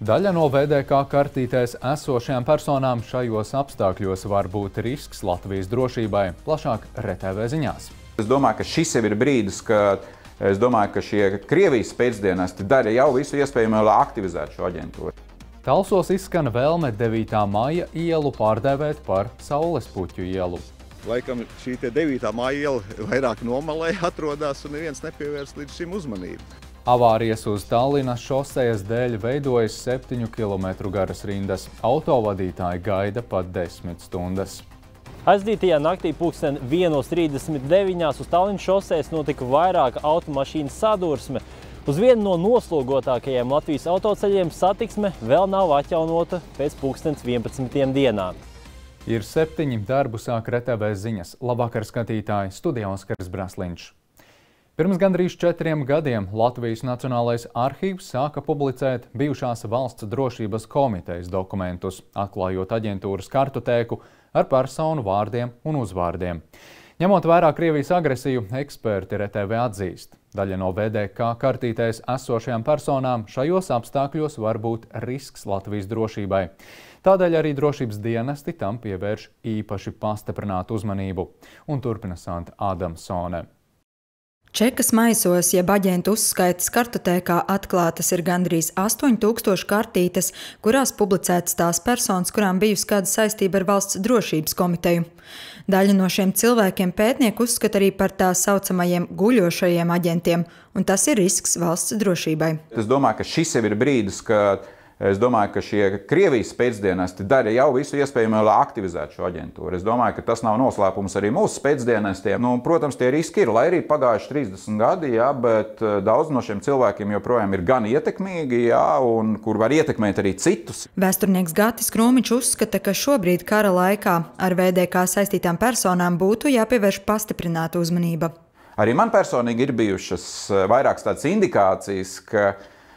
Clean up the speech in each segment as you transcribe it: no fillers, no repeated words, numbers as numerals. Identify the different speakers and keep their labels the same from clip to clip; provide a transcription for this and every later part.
Speaker 1: Daļa no VDK kartītēs esošajām personām šajos apstākļos var būt risks Latvijas drošībai. Plašāk RTV ziņās.
Speaker 2: Es domāju, ka šis jau ir brīdis, kad šie Krievijas pēcdienesti dara jau visu iespējamo, lai aktivizētu šo aģentūru.
Speaker 1: Talsos izskan vēlme 9. maija ielu pārdēvēt par Saulespuķu ielu.
Speaker 3: Laikam šī 9. maija iela vairāk nomalē atrodas un neviens nepievērs līdz šim uzmanību.
Speaker 1: Avārijas uz Tallinas šosejas dēļ veidojas 7 km garas rindas. Autovadītāji gaida pat 10 stundas.
Speaker 4: Aizdītajā naktī pulksten 1:39 uz Tallinas šosejas notika vairāka automašīnu sadursme. Uz vienu no noslogotākajiem Latvijas autoceļiem satiksme vēl nav atjaunota pēc pulkstens 11 dienā.
Speaker 1: Ir 7 darbu sāk RTV ziņas. Labvakar, skatītāji, studijā Oskars Brasliņš. Pirms gandrīz 4 gadiem Latvijas Nacionālais arhīvs sāka publicēt bijušās valsts drošības komitejas dokumentus, atklājot aģentūras kartotēku ar personu vārdiem un uzvārdiem. Ņemot vērā Krievijas agresiju, eksperti RTV atzīst. Daļa no VDK kartītēs esošajām personām šajos apstākļos var būt risks Latvijas drošībai. Tādēļ arī drošības dienesti tam pievērš īpaši pastiprinātu uzmanību. Un turpina Santa Adamsone.
Speaker 5: Čekas maisos, jeb aģentu uzskaitas kartotēkā atklātas ir gandrīz 8000 kartītes, kurās publicētas tās personas, kurām bijusi kāda saistība ar valsts drošības komiteju. Daļa no šiem cilvēkiem pētnieki uzskata arī par tā saucamajiem guļošajiem aģentiem, un tas ir risks valsts drošībai.
Speaker 2: Es domāju, ka šis jau ir brīdis, kad šie Krievijas pēcdienesti dara jau visu iespējamo, lai aktivizētu šo aģentūru. Es domāju, ka tas nav noslēpums arī mūsu pēcdienestiem. Protams, tie riski ir, lai arī pagājuši 30 gadi, bet daudz no šiem cilvēkiem joprojām ir gan ietekmīgi, un kur var ietekmēt arī citus.
Speaker 5: Vēsturnieks Gatis Krūmiņš uzskata, ka šobrīd kara laikā ar VDK saistītām personām būtu jāpievērš pastiprināta uzmanība.
Speaker 2: Arī man personīgi ir bijušas vairākas tādas indikācijas, ka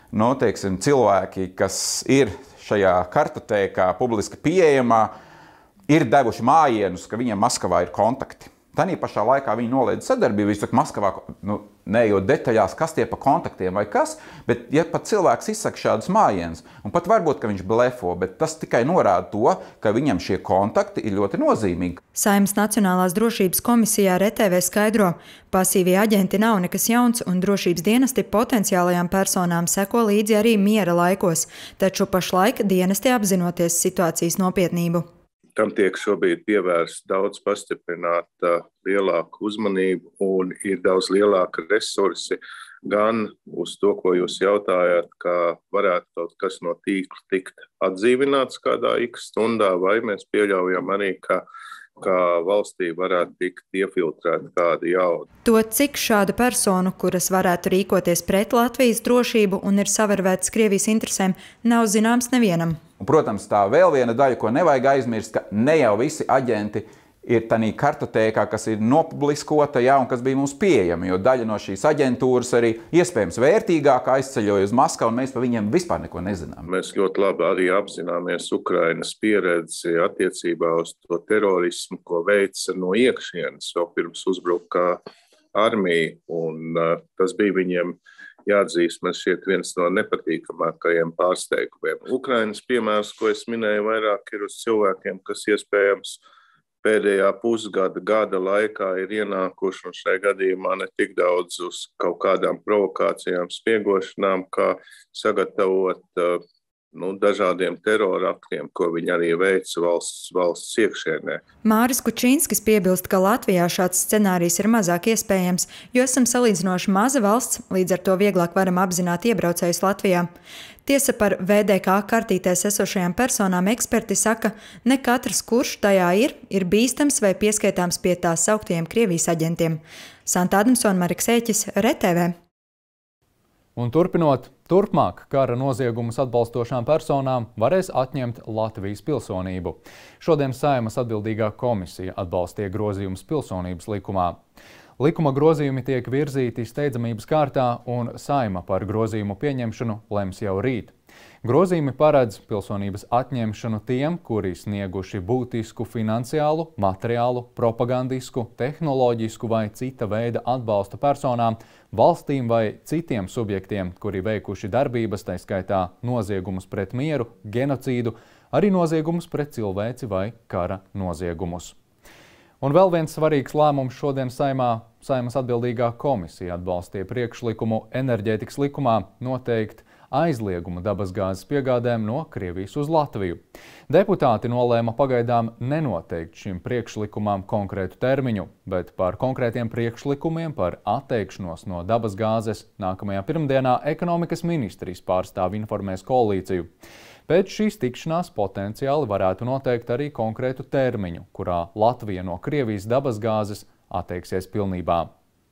Speaker 2: cilvēki, kas ir šajā kartotēkā publiski pieejamā, ir devuši mājienus, ka viņiem Maskavā ir kontakti. Tanī pašā laikā viņi noliedz sadarbību, viņi saka Maskavā, neejot detaļās, kas tie pa kontaktiem vai kas, bet ja pat cilvēks izsaka šādus mājienus, un pat varbūt, ka viņš blefo, bet tas tikai norāda to, ka viņam šie kontakti ir ļoti nozīmīgi.
Speaker 5: Saeimas Nacionālās drošības komisijā RTV skaidro, pasīvie aģenti nav nekas jauns, un drošības dienesti potenciālajām personām seko līdzi arī miera laikos, taču pašlaik dienesti apzinoties situācijas nopietnību.
Speaker 6: Tam tiek šobrīd pievērsta daudz pastiprināta lielāka uzmanība un ir daudz lielāka resursi gan uz to, ko jūs jautājāt, ka varētu kaut kas no tīkla tikt atdzīvināts kādā x stundā, vai mēs pieļaujam arī, ka valstī varētu tikt iefiltrēta kāda jauda.
Speaker 5: To, cik šādu personu, kuras varētu rīkoties pret Latvijas drošību un ir savervētas Krievijas interesēm, nav zināms nevienam.
Speaker 2: Un, protams, tā vēl viena daļa, ko nevajag aizmirst, ka ne jau visi aģenti ir tādā kartotēkā, kas ir nopubliskota, un kas bija mums pieejama, jo daļa no šīs aģentūras arī iespējams vērtīgāka aizceļoja uz Maskavu, un mēs par viņiem vispār neko nezinām.
Speaker 6: Mēs ļoti labi arī apzināmies Ukrainas pieredzi attiecībā uz to terorismu, ko veica no iekšienes, vēl pirms uzbruka armija, un tas bija viņiem jāatzīst, man šķiet viens no nepatīkamākajiem pārsteigumiem. Ukrainas piemērs, ko es minēju vairāk, ir uz cilvēkiem, kas iespējams pēdējā gada laikā ir ienākuši, un šajā gadījumā ne tik daudz uz kaut kādām provokācijām, spiegošanām, kā sagatavot dažādiem teroraktiem, ko viņi arī veica valsts iekšienē.
Speaker 5: Māris Kučinskis piebilst, ka Latvijā šāds scenārijs ir mazāk iespējams, jo esam salīdzinoši maza valsts, līdz ar to vieglāk varam apzināt iebraucējus Latvijā. Tiesa, par VDK kartītēs esošajām personām eksperti saka, ne katrs, kurš tajā ir bīstams vai pieskaitāms pie tā sauktajiem Krievijas aģentiem. Santa Adamsone, Mareks Ēķis, RTV.
Speaker 1: Un turpinot, turpmāk kara noziegumus atbalstošām personām varēs atņemt Latvijas pilsonību. Šodien Saeimas atbildīgā komisija atbalstīja grozījumus pilsonības likumā. Likuma grozījumi tiek virzīti steidzamības kārtā, un Saeima par grozījumu pieņemšanu lems jau rīt. Grozījumi paredz pilsonības atņemšanu tiem, kuri snieguši būtisku finansiālu, materiālu, propagandisku, tehnoloģisku vai cita veida atbalstu personām, valstīm vai citiem subjektiem, kuri veikuši darbības, tā skaitā noziegumus pret mieru, genocīdu, arī noziegumus pret cilvēci vai kara noziegumus. Un vēl viens svarīgs lēmums šodien Saeimas atbildīgā komisija atbalstīja priekšlikumu enerģētikas likumā noteikt aizliegumu dabasgāzes piegādēm no Krievijas uz Latviju. Deputāti nolēma pagaidām nenoteikt šim priekšlikumam konkrētu termiņu, bet par konkrētiem priekšlikumiem par atteikšanos no dabasgāzes nākamajā pirmdienā ekonomikas ministrijas pārstāvi informēs koalīciju. Pēc šīs tikšanās potenciāli varētu noteikt arī konkrētu termiņu, kurā Latvija no Krievijas dabasgāzes atteiksies pilnībā.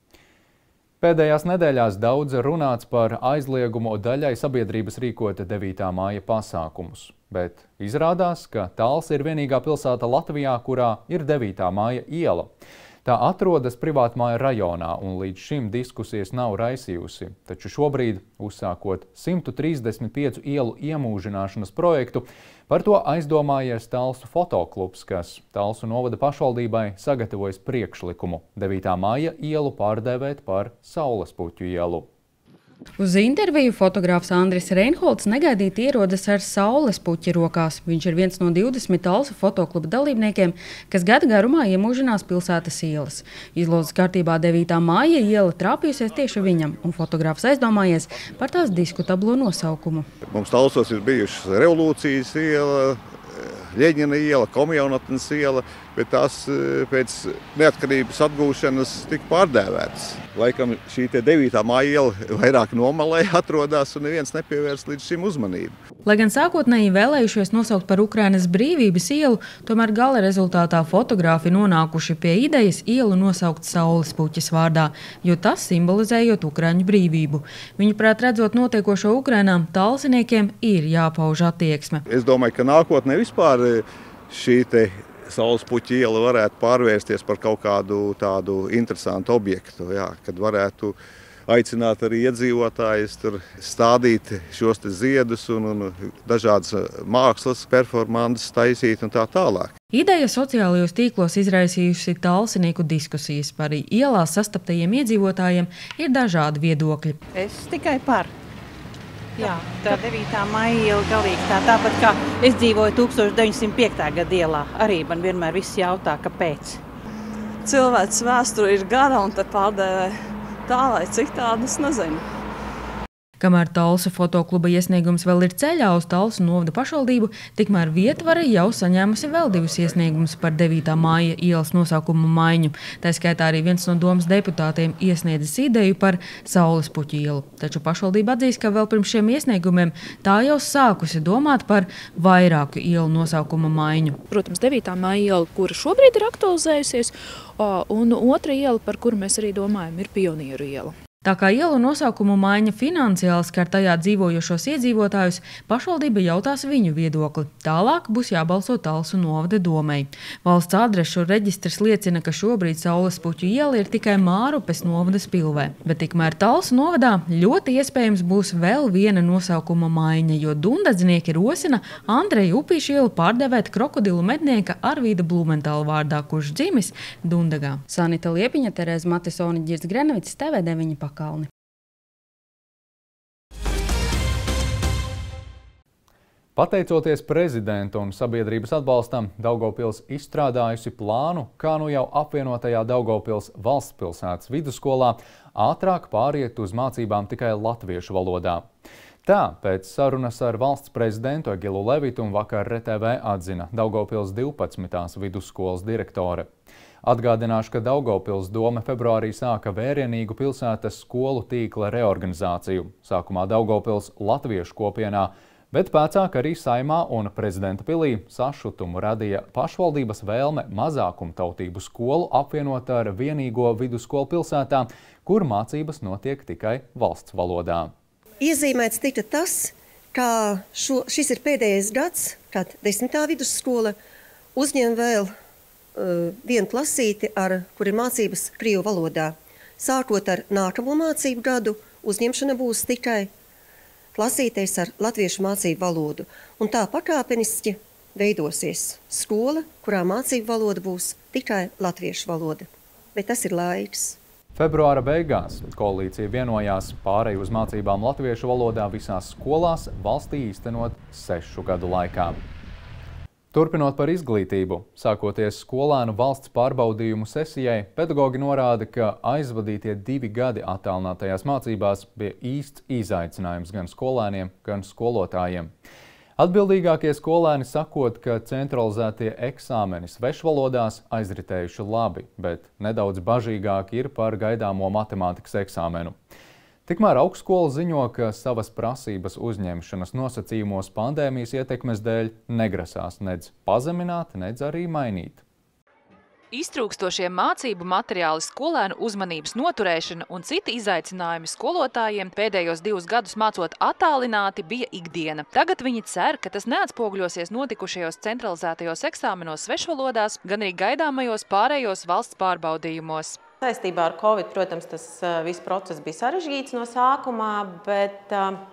Speaker 1: Pēdējās nedēļās daudz runāts par aizliegumu daļai sabiedrības rīkot 9. māja pasākumus, bet izrādās, ka Talsa ir vienīgā pilsēta Latvijā, kurā ir 9. māja iela. Tā atrodas privātmāju rajonā un līdz šim diskusijas nav raisījusi, taču šobrīd, uzsākot 135 ielu iemūžināšanas projektu, par to aizdomājies Talsu fotoklubs, kas Talsu novada pašvaldībai sagatavojas priekšlikumu 9. māja ielu pārdēvēt par Saulespuķu ielu.
Speaker 7: Uz interviju fotogrāfs Andris Reinholds negaidīti ierodas ar saulespuķi rokās. Viņš ir viens no 20 Talsu fotokluba dalībniekiem, kas gada garumā iemūžinās pilsētas ielas. Izlozes kārtībā 9. māja iela trāpījusies tieši viņam, un fotogrāfs aizdomājies par tās diskutablo nosaukumu.
Speaker 3: Mums Talsos ir bijušas Revolūcijas iela, Ļeņina iela, Komjaunatnes iela, bet tās pēc neatkarības atgūšanas tika pārdēvētas. Laikam šī 9. māja iela vairāk nomalē atrodas un neviens nepievērs līdz šim uzmanību.
Speaker 7: Lai gan sākotnēji vēlējušies nosaukt par Ukrainas brīvības ielu, tomēr gala rezultātā fotografi nonākuši pie idejas ielu nosaukt Saulespuķes vārdā, jo tas simbolizējot Ukraiņu brīvību. Viņuprāt, redzot notiekošo Ukrainā, talsiniekiem ir jāpauž attieksme.
Speaker 3: Es domāju, ka nākotnē vispār šī Saulespuķa iela varētu pārvērsties par kaut kādu tādu interesantu objektu, kad varētu aicināt arī iedzīvotājus tur stādīt šos ziedus un dažādas mākslas performances taisīt un tā tālāk.
Speaker 7: Ideja sociālajos tīklos izraisījusi talsinieku diskusijas. Par ielās sastaptajiem iedzīvotājiem ir dažādi viedokļi.
Speaker 8: Es tikai par. Jā, tā 9. māja iela galīgi tāpat kā es dzīvoju 1905. gada ielā. Arī man vienmēr viss jautā, kāpēc.
Speaker 9: Cilvēks vēsture ir gara un te pārdēvē tā vai citādi, es nezinu.
Speaker 7: Kamēr Talsu fotokluba iesniegums vēl ir ceļā uz Talsu novada pašvaldību, tikmēr Vietvara jau saņēmusi vēl 2 iesniegumus par 9. māja ielas nosaukumu maiņu. Tā skaitā arī viens no domas deputātiem iesniedzis ideju par Saulespuķu ielu. Taču pašvaldība atzīst, ka vēl pirms šiem iesniegumiem tā jau sākusi domāt par vairāku ielu nosaukumu maiņu.
Speaker 10: Protams, 9. māja iela, kura šobrīd ir aktualizējusies, un otra iela, par kuru mēs arī domājam, ir Pionieru iela.
Speaker 7: Tā kā ielu nosaukumu maiņa finansiāli skar tajā dzīvojošos iedzīvotājus, pašvaldība jautās viņu viedokli. Tālāk būs jābalso Talsu novada domei. Valsts adrešu reģistrs liecina, ka šobrīd Saulespuķu iela ir tikai Mārupes novadas pilvē. Bet tikmēr Talsu novadā ļoti iespējams būs vēl viena nosaukuma maiņa, jo dundadznieki rosina Andreja Upīša ielu pārdevēt krokodilu mednieka Arvīda Blumentāla vārdā, kurš dzimis Dundagā. Sanita Liepiņa, Terēza Matisoni, Ģirds Grenevics, TV9 Pakalni.
Speaker 1: Pateicoties prezidenta un sabiedrības atbalstam, Daugavpils izstrādājusi plānu, kā nu jau apvienotajā Daugavpils valsts pilsētas vidusskolā ātrāk pāriet uz mācībām tikai latviešu valodā. Tā, pēc sarunas ar valsts prezidentu Egilu Levitu un vakar RTV atzina Daugavpils 12. vidusskolas direktore. Atgādināšu, ka Daugavpils doma februārī sāka vērienīgu pilsētas skolu tīkla reorganizāciju. Sākumā Daugavpils latviešu kopienā, bet pēcāk arī Saeimā un prezidenta pilī sašutumu radīja pašvaldības vēlme mazākumtautību skolu apvienot ar vienīgo vidusskolu pilsētā, kur mācības notiek tikai valsts valodā.
Speaker 11: Iezīmēts tika tas, ka šis ir pēdējais gads, kad 10. vidusskola uzņem vēl vienu klasīti, kur ir mācības krievu valodā. Sākot ar nākamo mācību gadu, uzņemšana būs tikai klasītēs ar latviešu mācību valodu. Un tā pakāpeniski veidosies skola, kurā mācību valoda būs tikai latviešu valoda. Bet tas ir laiks.
Speaker 1: Februāra beigās koalīcija vienojās pārēju uz mācībām latviešu valodā visās skolās valstī īstenot 6 gadu laikā. Turpinot par izglītību, sākoties skolēnu valsts pārbaudījumu sesijai, pedagogi norāda, ka aizvadītie 2 gadi attālinātajās mācībās bija īsts izaicinājums gan skolēniem, gan skolotājiem. Atbildīgākie skolēni sakot, ka centralizētie eksāmeni svešvalodās aizritējuši labi, bet nedaudz bažīgāki ir par gaidāmo matemātikas eksāmenu. Tikmēr augstskola ziņo, ka savas prasības uzņemšanas nosacījumos pandēmijas ietekmes dēļ negrasās nedz pazemināt, nedz arī mainīt.
Speaker 12: Iztrūkstošie mācību materiāli, skolēnu uzmanības noturēšana un citi izaicinājumi skolotājiem pēdējos 2 gadus mācot attālināti bija ikdiena. Tagad viņi cer, ka tas neatspoguļosies notikušajos centralizētajos eksāmenos svešvalodās, gan arī gaidāmajos pārējos valsts pārbaudījumos.
Speaker 13: Saistībā ar Covid, protams, tas viss process bija sarežģīts no sākumā, bet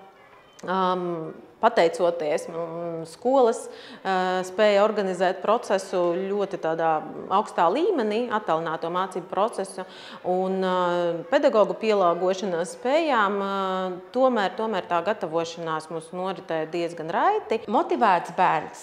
Speaker 13: pateicoties skolas spēja organizēt procesu ļoti tādā augstā līmenī, attālināto mācību procesu un pedagogu pielāgošanās spējām, tomēr tā gatavošanās mums noritēja diezgan raiti.
Speaker 14: Motivēts bērns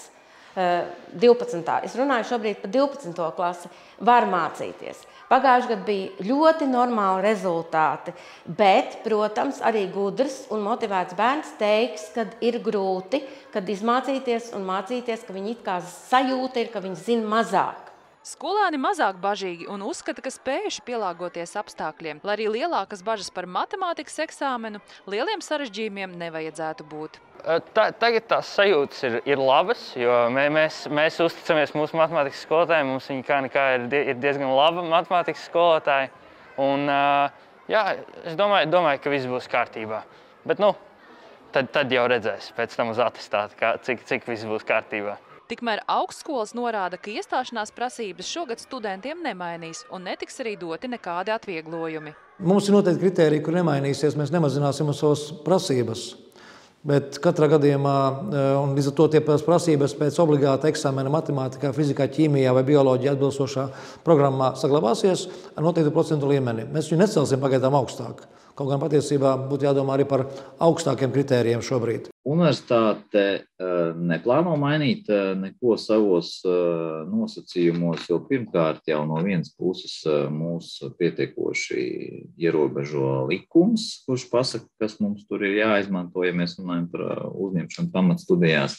Speaker 14: 12. Es runāju šobrīd par 12. klasi, var mācīties. Pagājušajā gadā bija ļoti normāli rezultāti, bet, protams, arī gudrs un motivēts bērns teiks, kad ir grūti, kad izmācīties un mācīties, ka viņi it kā sajūta ir, ka viņi zina mazāk.
Speaker 12: Skolēni mazāk bažīgi un uzskata, ka spējuši pielāgoties apstākļiem, lai arī lielākas bažas par matemātikas eksāmenu, lieliem sarežģījumiem nevajadzētu būt.
Speaker 15: Tagad tās sajūtas ir labas, jo mēs uzticamies mūsu matemātikas skolotājiem, mums viņi kā nekā ir diezgan laba matemātikas skolotāji. Un, jā, es domāju, ka viss būs kārtībā. Bet, tad jau redzēs pēc tam uz atestātu, cik viss būs kārtībā.
Speaker 12: Tikmēr augstskolas norāda, ka iestāšanās prasības šogad studentiem nemainīs un netiks arī doti nekādi atvieglojumi.
Speaker 16: Mums ir noteikti kritēriji, kur nemainīsies, mēs nemazināsim savas prasības. Bet katrā gadījumā, un līdz ar to tie prasības pēc obligāta eksāmena matemātikā, fizikā, ķīmijā vai bioloģijā atbilstošā programmā saglabāsies ar noteiktu procentu līmeni. Mēs viņu necelsim pagaidām augstāk. Kaut gan patiesībā būtu jādomā arī par augstākiem kritērijiem šobrīd.
Speaker 17: Universitāte neplāno mainīt neko savos nosacījumos, jo pirmkārt jau no vienas puses mūs pietiekoši ierobežo likums, kurš pasaka, kas mums tur ir jāizmanto, ja mēs runājam par uzņemšanu pamatstudijās.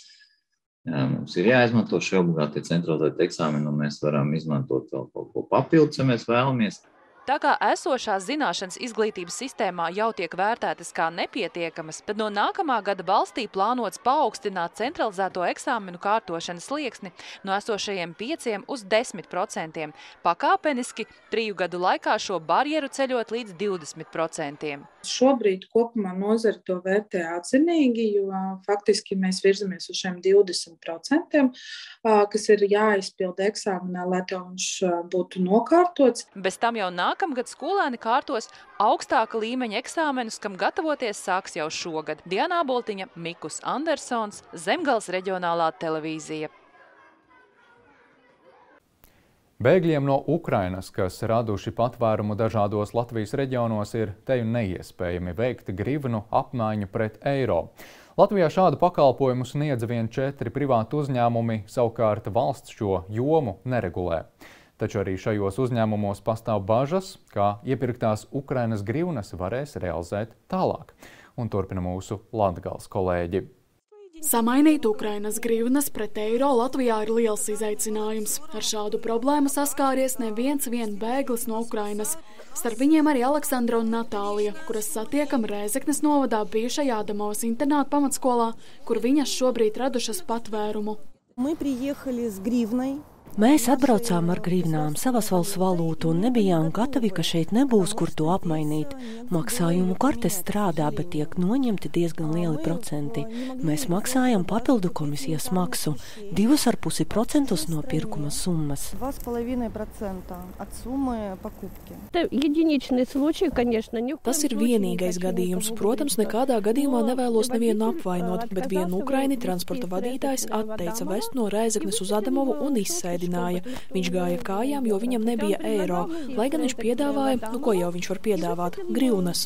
Speaker 17: Mums ir jāizmanto šie obligāti centralizēti eksāmeni, un mēs varam izmantot vēl kaut ko papildus, ja mēs vēlamies.
Speaker 12: Tā kā esošās zināšanas izglītības sistēmā jau tiek vērtētas kā nepietiekamas, tad no nākamā gada valstī plānots paaugstināt centralizēto eksāmenu kārtošanas slieksni no esošajiem 5 uz 10%, pakāpeniski 3 gadu laikā šo barjeru ceļot līdz 20%.
Speaker 18: Šobrīd kopumā nozare to vērtē atzinīgi, jo faktiski mēs virzamies uz šiem 20%, kas ir jāizpilda eksāmenā, lai viņš būtu nokārtots.
Speaker 12: Bez tam jau nākamgad skolēni kārtos augstāka līmeņa eksāmenus, kam gatavoties sāks jau šogad. Diana Boltiņa, Mikus Andersons, Zemgales reģionālā televīzija.
Speaker 1: Bēgļiem no Ukrainas, kas raduši patvērumu dažādos Latvijas reģionos, ir teju neiespējami veikt grivnu apmaiņu pret eiro. Latvijā šādu pakalpojumu sniedz vien 4 privāti uzņēmumi, savukārt valsts šo jomu neregulē. Taču arī šajos uzņēmumos pastāv bažas, kā iepirktās Ukrainas grivnas varēs realizēt tālāk. Un turpina mūsu Latgales kolēģi.
Speaker 19: Samainīt Ukrainas grivnas pret eiro Latvijā ir liels izaicinājums. Ar šādu problēmu saskāries neviens bēglis no Ukrainas. Starp viņiem arī Aleksandra un Natālija, kuras satiekam Rēzeknes novadā bijušajā Adamovas internāta pamatskolā, kur viņas šobrīd radušas patvērumu.
Speaker 20: Мы приехали с гривной Mēs atbraucām ar grivnām savas valsts valūtu un nebijām gatavi, ka šeit nebūs, kur to apmainīt. Maksājumu kartes strādā, bet tiek noņemti diezgan lieli procenti. Mēs maksājam papildu komisijas maksu 2,5% no pirkuma summas.
Speaker 21: 2,5% от суммы покупки.
Speaker 19: Tas ir vienīgais gadījums. Protams, nekādā gadījumā nevēlos nevienu apvainot, bet vienu ukraini transporta vadītājs atteica vest no Rēzeknes uz Adamovu un izsēdināja. Viņš gāja kājām, jo viņam nebija eiro, lai gan viņš piedāvāja, ko jau viņš var piedāvāt, grivnas.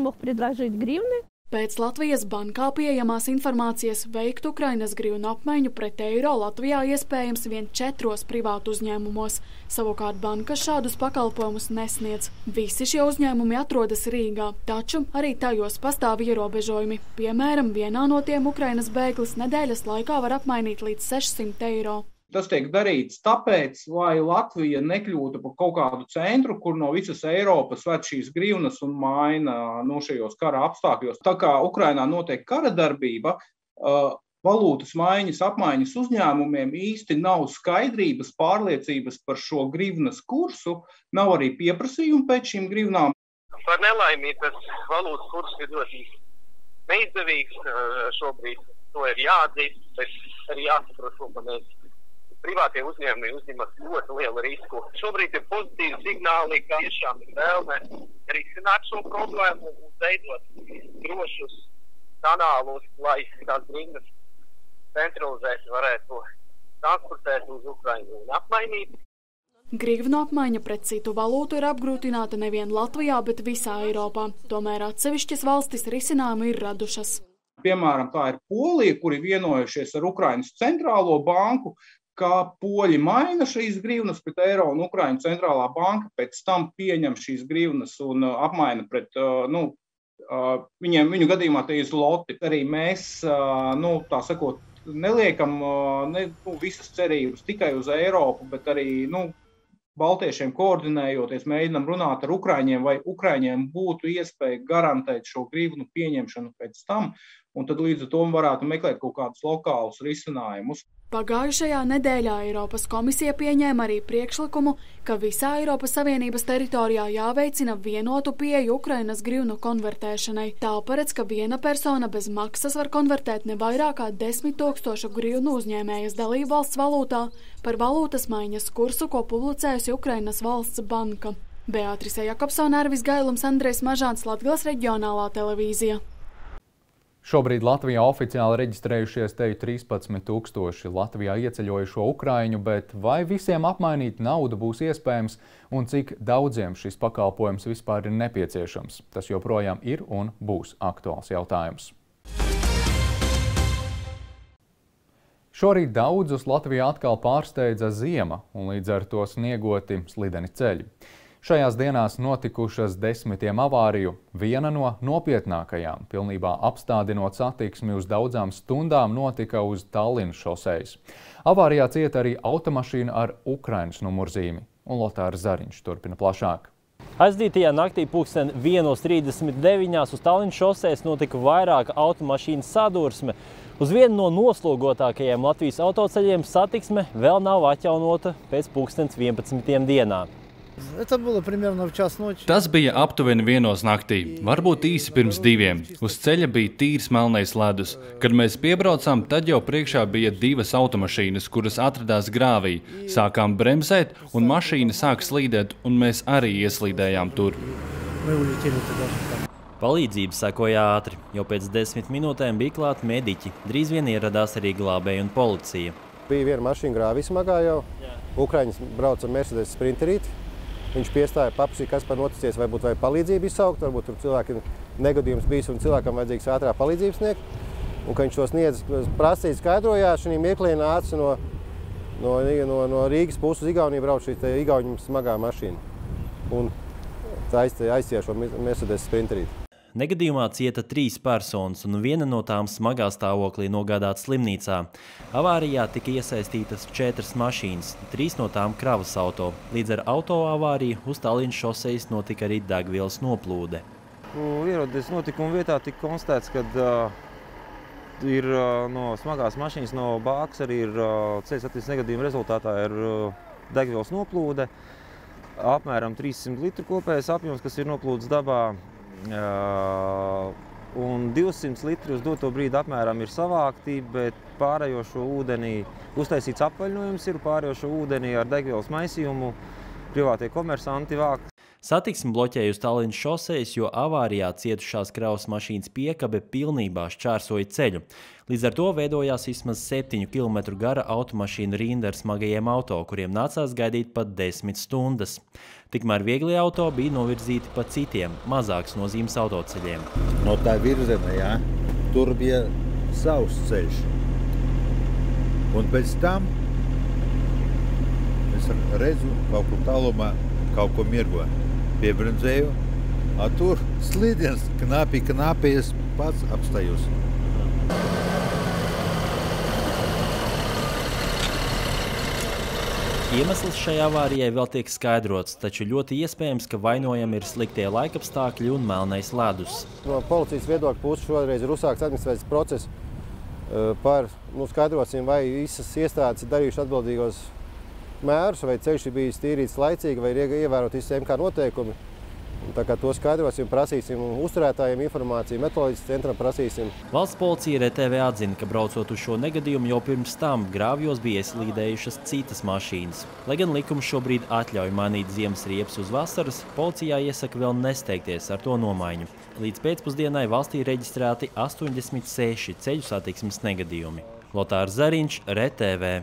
Speaker 19: Pēc Latvijas bankā pieejamās informācijas veikt Ukrainas grivnu apmaiņu pret eiro Latvijā iespējams vien 4 privātu uzņēmumos. Savukārt banka šādus pakalpojumus nesniedz. Visi šie uzņēmumi atrodas Rīgā, taču arī tajos pastāv ierobežojumi. Piemēram, vienā no tiem Ukrainas bēglis nedēļas laikā var apmainīt līdz 600 eiro.
Speaker 22: Tas tiek darīts tāpēc, lai Latvija nekļūtu par kaut kādu centru, kur no visas Eiropas ved šīs grivnas un maina šajos kara apstākļos. Tā kā Ukrainā notiek kara darbība, valūtas apmaiņas uzņēmumiem īsti nav skaidrības, pārliecības par šo grivnas kursu, nav arī pieprasījumu pēc šīm grivnām.
Speaker 23: Par nelaimī tas valūtas kurs ir ļoti neizdevīgs. Šobrīd to ir jāatzīst, bet arī jāsaprot, ko panēs. Privātie uzņēmumi uzņemas ļoti lielu risku. Šobrīd ir pozitīvi signāli, ka tiešām ir vēlme risināt šo problēmu un veidot drošus kanālus, lai tās grivnas centralizēti varētu transportēt uz Ukrainu un apmainīt.
Speaker 19: Grivnu apmaiņa pret citu valūtu ir apgrūtināta nevien Latvijā, bet visā Eiropā. Tomēr atsevišķas valstis risinājumu ir radušas.
Speaker 22: Piemēram, tā ir Polija, kuri vienojušies ar Ukrainas centrālo banku, ka poļi maina šīs grivnas pret eiro un Ukraiņu centrālā banka pēc tam pieņem šīs grivnas un apmaina pret, viņu gadījumā tie ir zloti. Arī mēs, tā sakot, neliekam visas cerības tikai uz Eiropu, bet arī, baltiešiem koordinējoties, mēģinam runāt ar Ukraiņiem, vai Ukraiņiem būtu iespēja garantēt šo grivnu pieņemšanu pēc tam, un tad līdz ar to varētu meklēt kaut kādus lokālus risinājumus.
Speaker 19: Pagājušajā nedēļā Eiropas komisija pieņēma arī priekšlikumu, ka visā Eiropas Savienības teritorijā jāveicina vienotu pieeju Ukrainas grivnu konvertēšanai. Tā paredz, ka viena persona bez maksas var konvertēt ne vairāk kā 10 000 grivnu uzņēmējas dalībvalsts valūtā par valūtas maiņas kursu, ko publicējusi Ukrainas valsts banka. Beatrice Jakobsone, Arvis Gailums, Andrejs Mažāns, Latgales reģionālā televīzija.
Speaker 1: Šobrīd Latvijā oficiāli reģistrējušies teju 13 000 Latvijā ieceļojušo ukraiņu, bet vai visiem apmainīt naudu būs iespējams un cik daudziem šis pakalpojums vispār ir nepieciešams? Tas joprojām ir un būs aktuāls jautājums. Šorīt daudzus Latvijā atkal pārsteidza ziema un līdz ar to sniegoti slideni ceļi. Šajās dienās notikušas 10 avāriju, viena no nopietnākajām, pilnībā apstādinot satiksmi uz daudzām stundām, notika uz Tallinas šosejas. Avārijā cieta arī automašīna ar Ukrainas numurzīmi, un Lotārs Zariņš turpina plašāk.
Speaker 4: Aizdītajā naktī 1:39 uz Tallinas šosejas notika vairāka automašīnu sadursme. Uz vienu no noslogotākajiem Latvijas autoceļiem satiksme vēl nav atjaunota pēc 11 dienā.
Speaker 24: Tas bija aptuveni 1 naktī, varbūt īsi pirms 2. Uz ceļa bija tīrs melnais ledus. Kad mēs piebraucām, tad jau priekšā bija 2 automašīnas, kuras atradās grāvī. Sākām bremzēt, un mašīna sāka slīdēt, un mēs arī ieslīdējām tur.
Speaker 4: Palīdzība sekoja ātri, jo pēc 10 minūtēm bija klāt mediķi. Drīz vien ieradās arī glābēji un policija.
Speaker 25: Bija viena mašīna grāvī smagā jau. Ukraiņas brauca Mercedes Sprinterīti. Viņš piestāja, paprasīja, kas par noticies, vai palīdzību izsaukt, varbūt tur cilvēki negadījums bijis un cilvēkam vajadzīgs ātrā palīdzību sniegt. Un, kad viņš to sniedz, prasīja skaidrojās, šī mirklī nāca no Rīgas puses uz Igauniju brauc šī Igauņu smagā mašīna. Un tā aizsīja šo Mercedes Sprinterīti.
Speaker 4: Negadījumā cieta 3 personas, un viena no tām smagā stāvoklī nogādāta slimnīcā. Avārijā tika iesaistītas 4 mašīnas, 3 no tām kravas auto. Līdz ar autoavāriju uz Tallinas šosejas notika arī degvielas noplūde.
Speaker 26: Ierodoties notikuma vietā, tika konstatēts, ka
Speaker 2: ir no smagās mašīnas, no bākas arī ir ceļu satiksmes negadījuma rezultātā ir degvielas noplūde. Apmēram 300 litru kopējais apjoms, kas ir noplūdes dabā. Un 200 litri uz doto brīdi apmēram ir savākti, bet pārējošo ūdenī uztaisīts apvaļinojums ir pārējošo ūdenī ar degvielas maisījumu privātie komersanti vāk.
Speaker 4: Satiksmi bloķēja uz Tallinas šosejas, jo avārijā cietušās kravas mašīnas piekabe pilnībā šķērsoja ceļu. Līdz ar to veidojās vismaz 7 km gara automašīnu rinda ar smagajiem auto, kuriem nācās gaidīt pat 10 stundas. Tikmēr vieglie auto bija novirzīti pa citiem, mazāks nozīmes autoceļiem.
Speaker 3: No tā virziena, jā, tur bija savs ceļš. Un pēc tam es redzu kaut kur tālumā kaut ko mirgo. Piebremzēju, a tur slīdiens knapi, es pats apstājos.
Speaker 4: Iemesls šai avārijai vēl tiek skaidrots, taču ļoti iespējams, ka vainojami ir sliktie laikapstākļi un melnais ledus.
Speaker 25: No policijas viedokļa puses šoreiz ir uzsākts administratīvs process par, skaidrosim, vai visas iestādes ir darījuši atbildīgos mērus, vai ceļš ir bijis tīrīts laicīgi, vai ir ievērot visi MK noteikumi. Tā kā to skaidrosim, prasīsim uzturētājiem informāciju, meteoroloģijas centram prasīsim.
Speaker 4: Valsts policija RTV atzina, ka braucot uz šo negadījumu jau pirms tam grāvjos bija ieslīdējušas citas mašīnas. Lai gan likums šobrīd atļauj mainīt ziemas riepas uz vasaras, policijā iesaka vēl nesteigties ar to nomaiņu. Līdz pēcpusdienai valstī reģistrēti 86 ceļu satiksmes negadījumi. Lotārs Zariņš, RTV.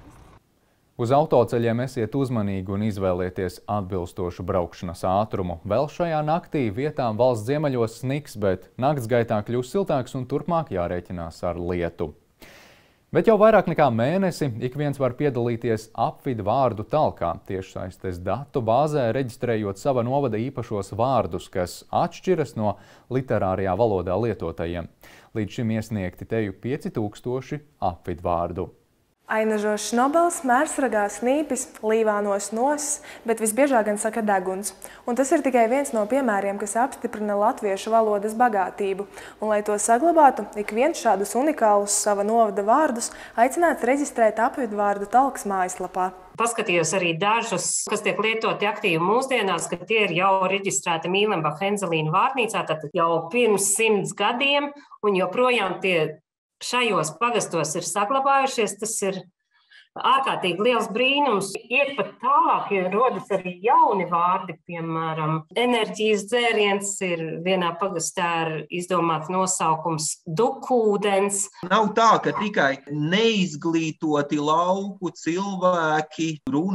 Speaker 1: Uz autoceļiem esiet uzmanīgi un izvēlieties atbilstošu braukšanas ātrumu. Vēl šajā naktī vietām valsts ziemeļos sniks, bet nakts gaitā kļūs siltāks un turpmāk jārēķinās ar lietu. Bet jau vairāk nekā mēnesi ik viens var piedalīties apvidu vārdu talkā, tiešsaistes datu bāzē reģistrējot sava novada īpašos vārdus, kas atšķiras no literārajā valodā lietotajiem. Līdz šim iesniegti teju 5000 apvidu vārdu.
Speaker 5: Ainažošs nobels, mērsragā snīpis, līvānos noss, bet visbiežāk gan saka deguns. Un tas ir tikai viens no piemēriem, kas apstiprina latviešu valodas bagātību. Un, lai to saglabātu, ik viens šādus unikālus sava novada vārdus aicināts reģistrēt apvidu vārdu talkas mājaslapā.
Speaker 6: Paskatījos arī dažus, kas tiek lietoti aktīvi mūsdienās, ka tie ir jau reģistrēti Mīlenbach Henzelīna vārnīcā, tad jau pirms 100 gadiem, un joprojām tie šajos pagastos ir saglabājušies. Tas ir ārkārtīgi liels brīnums. Iet pat tālāk, jo rodas arī jauni vārdi, piemēram, enerģijas dzēriens ir vienā pagastā izdomāts nosaukums dukūdens.
Speaker 22: Nav tā, ka tikai neizglītoti lauku cilvēki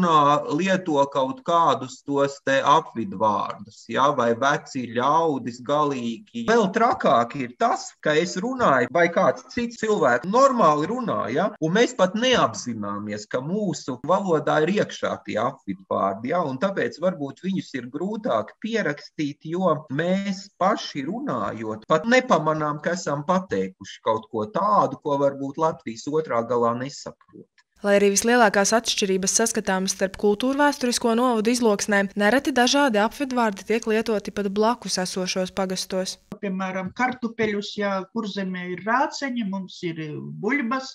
Speaker 22: lieto kaut kādus tos te apvidu vārdus, vai veci ļaudis galīgi. Vēl trakāk ir tas, ka es runāju, vai kāds cits cilvēks normāli runā, un mēs pat neapzināmies, ka mūsu valodā ir iekšā tie apvidu vārdi, un tāpēc varbūt viņus ir grūtāk pierakstīt, jo mēs paši runājot, pat nepamanām, ka esam pateikuši kaut ko tādu, ko varbūt Latvijas otrā galā nesaprot.
Speaker 5: Lai arī vislielākās atšķirības saskatāmas starp kultūrvēsturisko novadu izloksnēm, nereti dažādi apvidvārdi tiek lietoti pat blakus esošos pagastos.
Speaker 8: Piemēram, kartupeļus, kurzemē ir rāceņi, mums ir buļbas.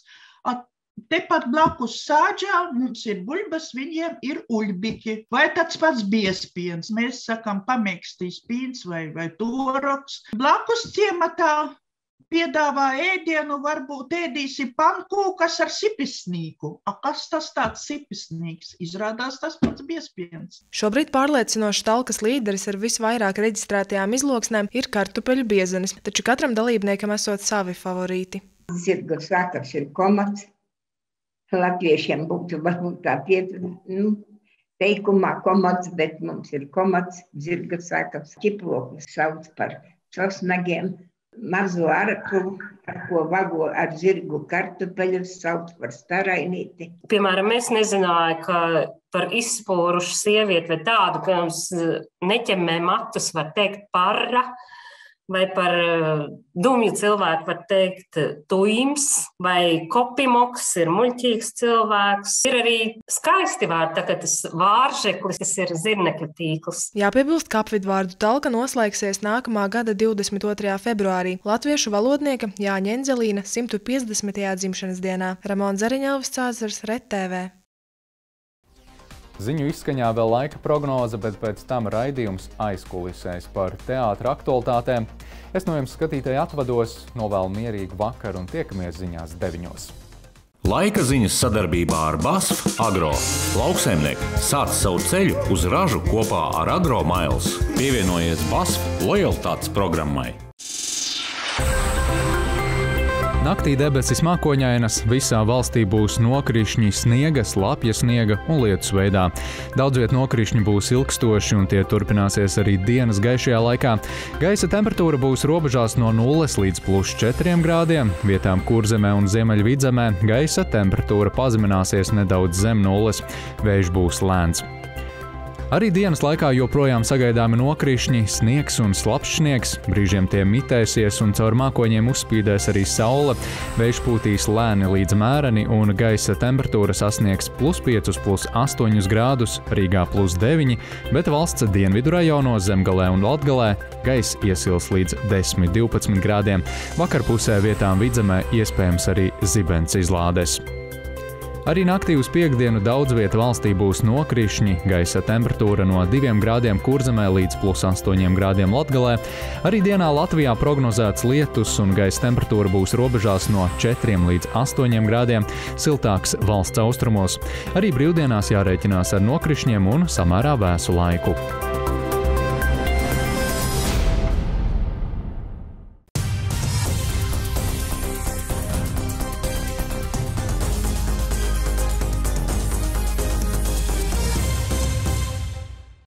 Speaker 8: Tepat blakus sāģā mums ir buļbas, viņiem ir uļbiķi. Vai tāds pats biespiens, mēs sakam pamēkstīs pīns vai toroks. Blakus ciematā piedāvā ēdienu, varbūt ēdīsi pankūkas ar sipisnīku. Kas tas tāds sipisnīks? Izrādās tas pats biespiens.
Speaker 5: Šobrīd pārliecinošs talkas līderis ar visvairāk reģistrētajām izloksnēm ir kartupeļu biezenis, taču katram dalībniekam esot savi favorīti.
Speaker 26: Zirga svētaks ir komats. Latviešiem būtu varbūt tā teikumā komats, bet mums ir komats, zirga svētaks. Ķiplokus sauc par čosnagiem. Mazo arku, ar ko vago ar zirgu kartupeļus, sauc par starainīti.
Speaker 6: Piemēram, es nezināju, ka par izspūrušu sievieti vai tādu, ka mums neķemmē matus, var teikt parra. vai par dumju cilvēku var teikt tuims, vai kopimoks ir muļķīgs cilvēks. Ir arī skaisti vārdi, tā kā tas vāržeklis, tas ir zirnekļa tīkls.
Speaker 5: Jāpiebilst, ka apvidvārdu talka noslēgsies nākamā gada 22. februārī latviešu valodnieka Jāņa Enzelīna 150. dzimšanas dienā. Ramona Zariņelvis, Cāzars, Red TV.
Speaker 1: Ziņu izskaņā vēl laika prognoze, bet pēc tam raidījums aizkulisēs par teātra aktualitātēm. Es no jums skatītāji atvados, novēlu mierīgu vakaru un tiekamies ziņās 9.
Speaker 7: Laika ziņas sadarbībā ar BASF Agro. Lauksaimnieki sāc savu ceļu uz ražu kopā ar Agro Miles. Pievienojies BASF lojalitātes programmai.
Speaker 1: Naktī debesis mākoņainas, visā valstī būs nokrišņi sniega, slapja sniega un lietus veidā. Daudz viet nokrišņi būs ilgstoši un tie turpināsies arī dienas gaišajā laikā. Gaisa temperatūra būs robežās no 0 līdz +4 grādiem. Vietām Kurzemē un Ziemeļvidzemē gaisa temperatūra pazemināsies nedaudz zem 0. Vējš būs lēns. Arī dienas laikā joprojām sagaidāmi nokrišņi, sniegs un slapjš sniegs. Brīžiem tie mitēsies un caur mākoņiem uzspīdēs arī saule. Vējš pūtīs lēni līdz mēreni un gaisa temperatūra sasniegs +5, +8 grādus, Rīgā +9, bet valsts dienvidu rajonos, Zemgalē un Latgalē gaiss iesils līdz 10–12 grādiem. Vakarpusē vietām Vidzemē iespējams arī zibens izlādes. Arī naktī uz piektdienu daudz vieta valstī būs nokrišņi, gaisa temperatūra no 2 grādiem Kurzemē līdz +8 grādiem Latgalē. Arī dienā Latvijā prognozēts lietus un gaisa temperatūra būs robežās no 4 līdz 8 grādiem, siltāks valsts austrumos. Arī brīvdienās jārēķinās ar nokrišņiem un samērā vēsu laiku.